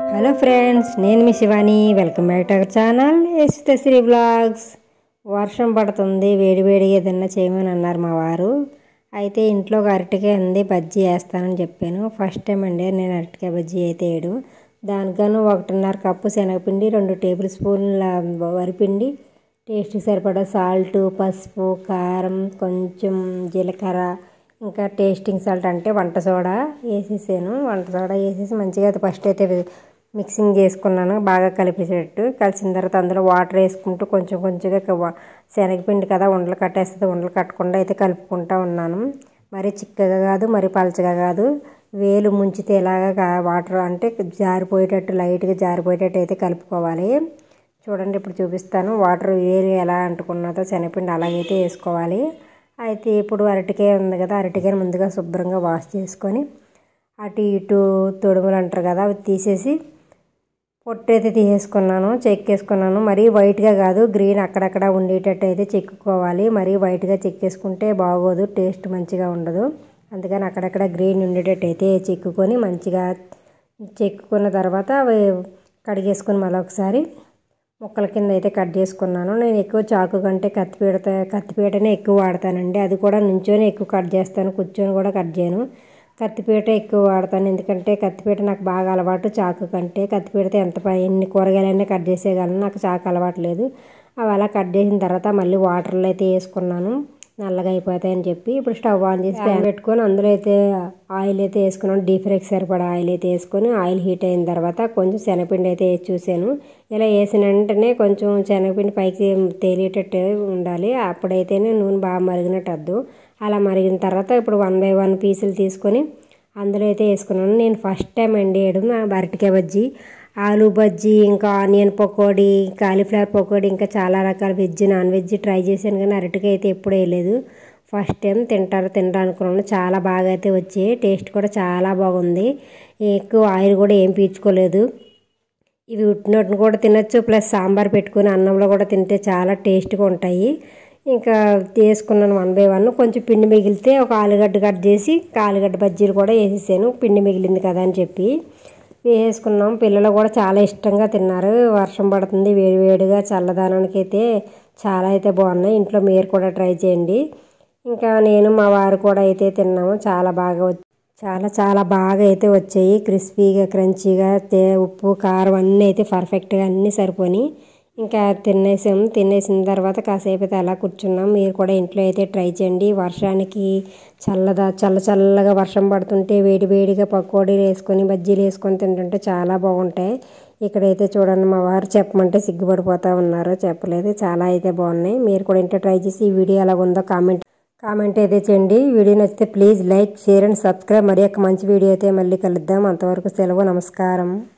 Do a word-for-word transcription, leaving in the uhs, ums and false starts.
Hello friends, నేను మీ Shivani. Welcome back to our channel Yashutashri blogs. వర్షం పడుతుంది, వేడి వేడిగా ఏదన్నా చేయమని అన్నారు మా వారు. అయితే ఇంట్లో ఒక అరటికాయ ఉంది, బజ్జీ వేస్తానని చెప్పాను. ఫస్ట్ టైం అండి నేను అరటికాయ బజ్జీ అయితే వేయడం. దానికను ఒకటిన్నర కప్పు శనగపిండి, రెండు టేబుల్ స్పూన్ల వరిపిండి, టేస్ట్కి సరిపడా సాల్ట్, పసుపు, కారం, కొంచెం జీలకర్ర, ఇంకా టేస్టింగ్ సాల్ట్ అంటే వంట సోడా వేసేసాను. వంట సోడా వేసేసి మంచిగా అయితే ఫస్ట్ అయితే మిక్సింగ్ చేసుకున్నాను, బాగా కలిపేసేటట్టు. కలిసిన తర్వాత అందులో వాటర్ వేసుకుంటూ కొంచెం కొంచెంగా, శనగపిండి కదా ఉండలు కట్టేస్తుంది, ఉండలు కట్టకుండా అయితే కలుపుకుంటూ ఉన్నాను. మరి చిక్కగా కాదు, మరి పలచగా కాదు, వేలు ముంచితే ఎలాగా వాటర్ అంటే జారిపోయేటట్టు, లైట్గా జారిపోయేటట్టు అయితే కలుపుకోవాలి. చూడండి, ఇప్పుడు చూపిస్తాను వాటర్ వేలు ఎలా అంటుకున్నదో శనగపిండి అలాగైతే వేసుకోవాలి. అయితే ఇప్పుడు అరటికాయ ఉంది కదా, అరటికాయని ముందుగా శుభ్రంగా వాష్ చేసుకొని అటు ఇటు తొడుములు అంటారు కదా అవి తీసేసి పొట్టు అయితే తీసేసుకున్నాను, చెక్కేసుకున్నాను. మరీ వైట్గా కాదు, గ్రీన్ అక్కడక్కడ ఉండేటట్టు అయితే చెక్కుకోవాలి. మరీ వైట్గా చెక్కేసుకుంటే బాగోదు, టేస్ట్ మంచిగా ఉండదు. అందుకని అక్కడక్కడ గ్రీన్ ఉండేటట్టు అయితే చెక్కుకొని మంచిగా చెక్కుకున్న తర్వాత అవి కడిగేసుకొని మళ్ళీ ఒకసారి ముక్కల కింద అయితే కట్ చేసుకున్నాను. నేను ఎక్కువ చాకు కంటే కత్తిపీట కత్తిపీటనే ఎక్కువ వాడతానండి. అది కూడా నుంచొని ఎక్కువ కట్ చేస్తాను, కూర్చొని కూడా కట్ చేయను. కత్తిపీట ఎక్కువ వాడతాను, ఎందుకంటే కత్తిపీట నాకు బాగా అలవాటు చాకు కంటే. కత్తిపీటతో ఎంత ఎన్ని కూరగాయలైనా కట్ చేసేయగలను, నాకు చాకు అలవాటు లేదు. అవి అలా కట్ చేసిన తర్వాత మళ్ళీ వాటర్లో అయితే వేసుకున్నాను, నల్లగా అయిపోతాయని చెప్పి. ఇప్పుడు స్టవ్ ఆన్ చేసి ప్యాన్ పెట్టుకొని అందులో అయితే ఆయిల్ అయితే వేసుకున్నాను. డీప్ ఫ్రైకి సరిపడా ఆయిల్ అయితే వేసుకొని ఆయిల్ హీట్ అయిన తర్వాత కొంచెం శనగపిండి అయితే వేసి చూసాను. ఇలా వేసిన వెంటనే కొంచెం శనగపిండి పైకి తేలేటట్టు ఉండాలి, అప్పుడైతేనే నూనె బాగా మరిగినట్టు అద్దు. అలా మరిగిన తర్వాత ఇప్పుడు వన్ బై వన్ పీసులు తీసుకొని అందులో అయితే వేసుకున్నాను. నేను ఫస్ట్ టైం అండి వేయడం అరటికాయ బజ్జీ. ఆలూ బజ్జీ, ఇంకా ఆనియన్ పకోడీ, కాలీఫ్లవర్ పకోడీ, ఇంకా చాలా రకాల వెజ్ నాన్ వెజ్ ట్రై చేశాను, కానీ అరటికాయ అయితే ఎప్పుడు వేయలేదు. ఫస్ట్ టైం తింటారు తింటా అనుకున్నాను. చాలా బాగా అయితే వచ్చాయి, టేస్ట్ కూడా చాలా బాగుంది. ఎక్కువ ఆయిల్ కూడా ఏం పీల్చుకోలేదు. ఇవి ఉట్టినట్టును కూడా తినచ్చు, ప్లస్ సాంబార్ పెట్టుకుని అన్నంలో కూడా తింటే చాలా టేస్ట్గా ఉంటాయి. ఇంకా వేసుకున్నాను వన్ బై వన్. కొంచెం పిండి మిగిలితే ఒక ఆలుగడ్డ కట్ చేసి ఆలుగడ్డ బజ్జీలు కూడా వేసేసాను, పిండి మిగిలింది కదా అని చెప్పి వేసుకున్నాం. పిల్లలు కూడా చాలా ఇష్టంగా తిన్నారు. వర్షం పడుతుంది, వేడి వేడిగా చల్లదనానికి అయితే చాలా అయితే బాగున్నాయి. ఇంట్లో మీరు కూడా ట్రై చేయండి. ఇంకా నేను మా వారు కూడా అయితే తిన్నాము, చాలా బాగా చాలా చాలా బాగా అయితే వచ్చాయి. క్రిస్పీగా, క్రంచీగా, ఉప్పు కారం అన్నీ అయితే పర్ఫెక్ట్గా అన్నీ సరిపోయి ఇంకా తినేసాము. తినేసిన తర్వాత కాసేపు అయితే అలా కూర్చున్నాం. మీరు కూడా ఇంట్లో అయితే ట్రై చేయండి. వర్షానికి చల్లదా చల్ల చల్లగా వర్షం పడుతుంటే వేడి వేడిగా పకోడీలు వేసుకొని బజ్జీలు వేసుకొని తింటుంటే చాలా బాగుంటాయి. ఇక్కడైతే చూడండి, మా వారు చెప్పమంటే సిగ్గుపడిపోతూ ఉన్నారు, చెప్పలేదు. చాలా అయితే బాగున్నాయి. మీరు కూడా ఇంట్లో ట్రై చేసి ఈ వీడియో ఎలా ఉందో కామెంట్ కామెంట్ అయితే చేయండి. వీడియో నచ్చితే please like, share and subscribe. మరి ఒక మంచి వీడియో అయితే మళ్ళీ కలుద్దాం. అంతవరకు సెలవు, నమస్కారం.